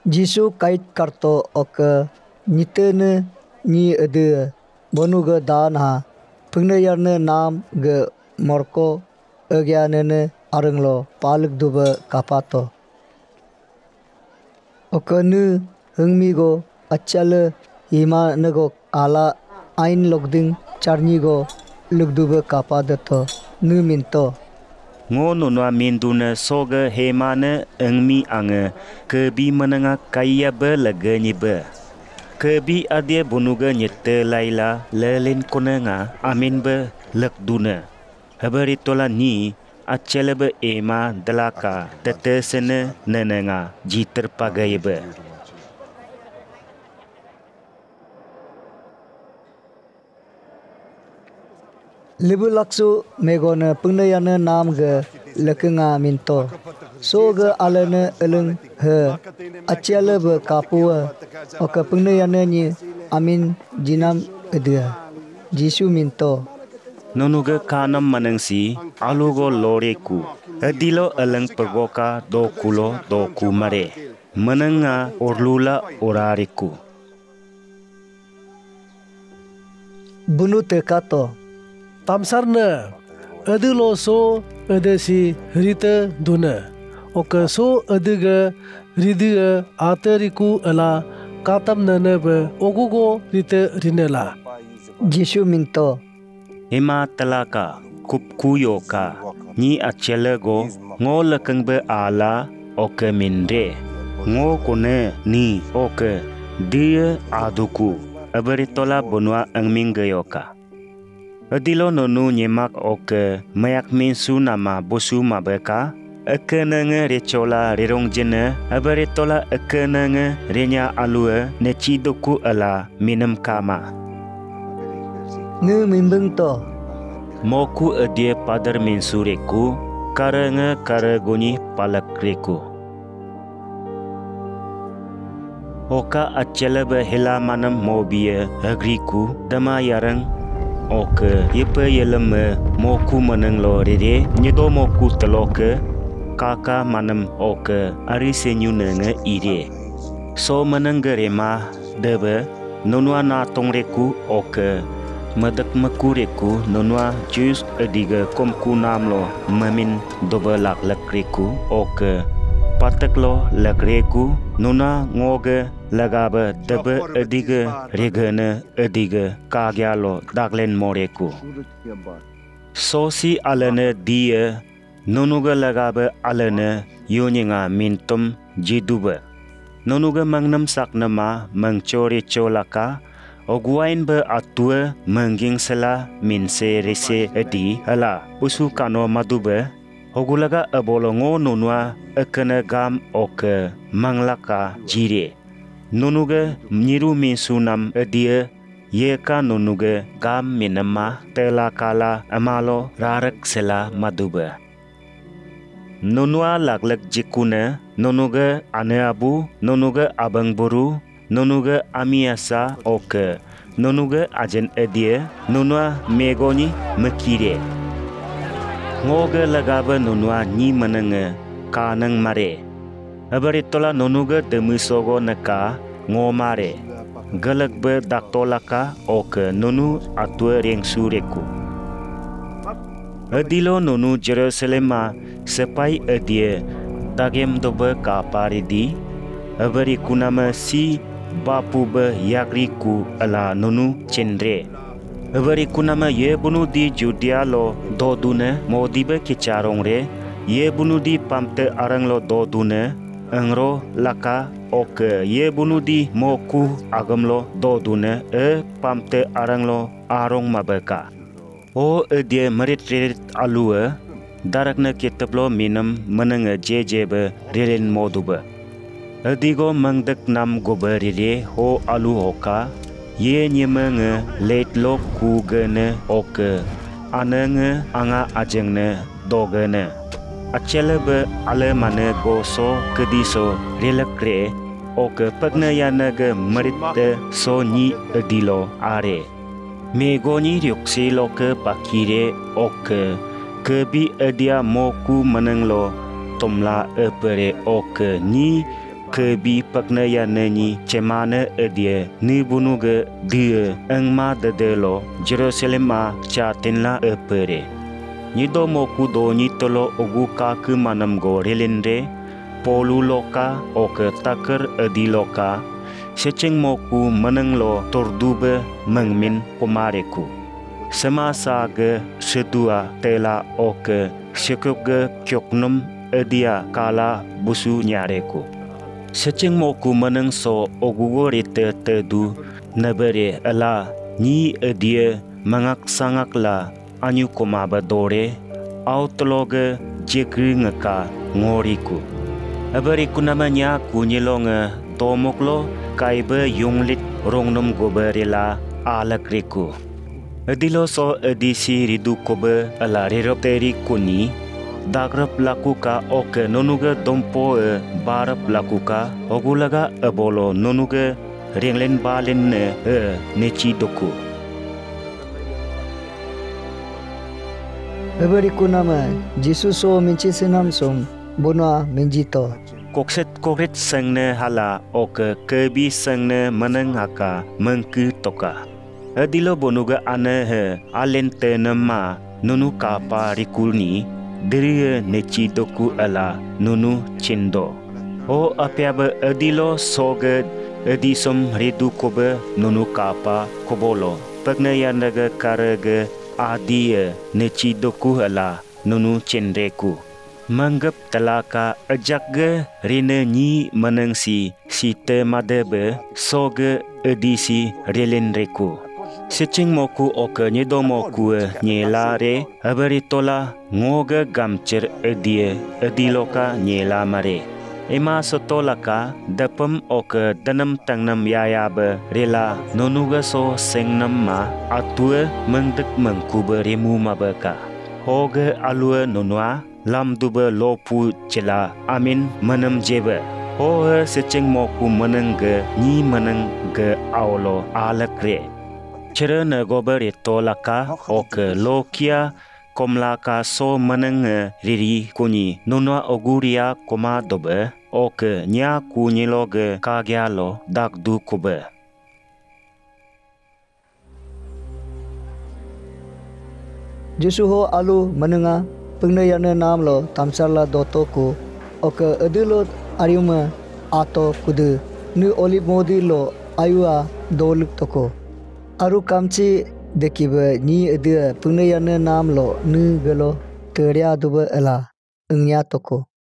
Jisu kait karto oke nyitene ni ede bonu ge dan ha pengne yarne nam ge morko egyanene arenglo palik duba kapato oke nu hengmi go achale ima nego ala ain logding charni go lugduba kapadato nu minto ngono no minduna soga hemane engmi ange kebi menenga kaya be legeni be kebi adie bunuga nyete laila lelin konenga amin be lekduna habaritola ni achele be ema delaka tetesene nenenga jiter pagai be libu laksu megone pengnayane nam ge lekenga minto so ge alene eleng he achele be kapua oka pengnayane ni amin jinam edia Jisu minto nonuga kanam manengsi alugo loreku adilo eleng pergoka do kulo do kumare menenga orlula orariku bunu tekato tamsarna adulo so adesi rita duna oka so adiga ridiga ateriku ala katam nanebe ogugo rita rinela Jisu minto ema telaka kupkuyoka ni achelego ngo lekeng be ala oke mindre ngo kone ni oke dia aduku aberitola bonua engminggeyoka adilo nonu nyemak oke mayak minsu nama bosu mabeka ekenenge rechola rirong jene aberitola ekenenge renya alue nechidoku ala minam kama nge mimbeng to moku adie padar minsureku karenge karegoni palakreku oka achelebe hela manam mobie agriku dama yarang oke yepe yeleme moku meneng lo rede nyedo moku teloke kaka manam oke ari senyunenge ire so meneng gerema debe nonwa na tongreku oke medak mekureku nonwa jus ediga komku namlo mamin dobe lak lakreku oke pateklo lakreku nona ngoge lagabe debe ediga regene ediga kagyalo daglen moreku sosi alene dia nonuga lagabe alene yoninga mintum jiduba nonuga mangnam saknama mangchore cholaka oguain be atue mengging sela minse rese edi hala usu kano madube ogulaga abolongo nonwa ekene gam oke manglaka jire nonuge mniru minsunam edie yeka nonuge gam minama telakala amalo rarak sela madube nonwa laglek jikune nonuge aneabu nonuge abangburu nonuge amiasa oke nonuge ajen edie nonwa megoni mekire ngoge lagabe nonwa ni menenge kanang mare abaritola nonuge demisogo neka ngomare galakbe daktolaka oke nonu atue rengsureku adilo nonu Jerusalema sepai edie dagem dobe kaparidi abarikunama si bapu be yakriku ala nonu cendre abarikunama ye bunu di Judea lo dodune modibe kicharongre ye bunu di pamte arang lo dodune engro laka oke ye bunu di moku agam lo dodune pamte arang lo arong mabeka o edie merit alue darakna kitaplo minam menenge jejebe rilen moduba adigo mangdak nam goberire ho alu hoka ye nyemenge letlo kugene oke anenge anga ajengne dogene achelebe ale mane goso kediso relakre oke pagna yanage merite so ni adilo are megoni ryokse loke pakire oke kebi adia moku menenglo tomla epere oke ni kebi pakna ya nani cemana dia ni bunuga dia engma dedelo Jerusalem ma cha tenla pere ni do moku do ni tolo ogu ka ke manam go relendre polu loka ok takar adi loka seceng moku meneng lo tordube mengmin pomareku semasa ge sedua tela ok sekyoge kyoknum adia kala busu nyareku seceng moku meneng so ogugo rite tedu nabere ala ni adia mangak sangakla anyu komaba dore autloge jekri ngaka ngoriku abariku namanya kunyelonga tomoklo kaiba yunglit rongnum goberela alakriku adilo so adisi ridu kobe ala riroteri kuni dagrap lakuka oke nonuga dompo barap lakuka ogulaga abolo nonuga ringlen balen nechi doku Beriku nama Jesus so minci senam som bonua menjito kokset kokret sangne hala oke kebi sangne menengaka mengku toka adilo bonuga ane alente nama nunu kapa rikulni diri nechi doku ala nunu cindo o apiaba adilo soge adisom ridu kobe nunu kapa kobolo pagna yandaga karage adia nechi doku ala nunu cendreku manggap telaka ajakge rina nyi menengsi si te madebe soge edisi relenreku secing moku oke nyedo moku nyela re abaritola ngoga gamcer edie ediloka nyela mare ema sotolaka dapem oke danam tangnam yayabe rela nonuga so sengnam ma atue mengdek mengkube remu mabeka hoge alue nonua lam dube lopu cela amin menem jebe hohe secing moku menengge nyi menengge aulo alakre cere negober itolaka oke lokia komlaka so meneng riri kuni nonua oguria koma dobe oke nya kunyiloge kagyalo dakdu kobe Jusuho alu menenga pengnayana nam lo tamsarla dotoku oke edilo ariuma ato kudu nu olip modi lo ayua doluk toko aru kamci dekiba ni edia pengnayana nam lo nu gelo teria duba ela engnya toko